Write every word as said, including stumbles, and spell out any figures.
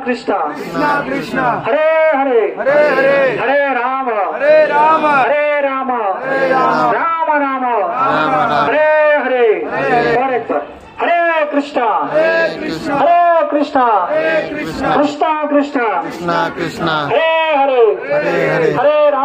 कृष्ण कृष्ण कृष्ण हरे हरे हरे हरे हरे राम हरे राम हरे राम हरे राम राम राम राम राम हरे हरे हरे और एक बार हरे कृष्ण हरे कृष्ण हरे कृष्ण हरे कृष्ण कृष्ण कृष्ण कृष्ण कृष्ण हरे हरे हरे हरे हरे राम